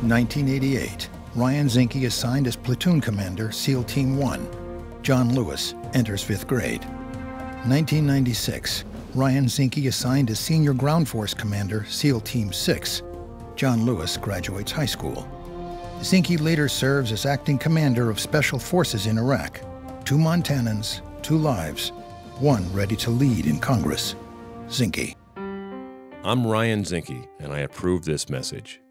1988. Ryan Zinke assigned as platoon commander, SEAL Team 1. John Lewis enters 5th grade. 1996. Ryan Zinke assigned as senior ground force commander, SEAL Team 6. John Lewis graduates high school. Zinke later serves as acting commander of Special Forces in Iraq. 2 Montanans, 2 lives, 1 ready to lead in Congress. Zinke. I'm Ryan Zinke, and I approve this message.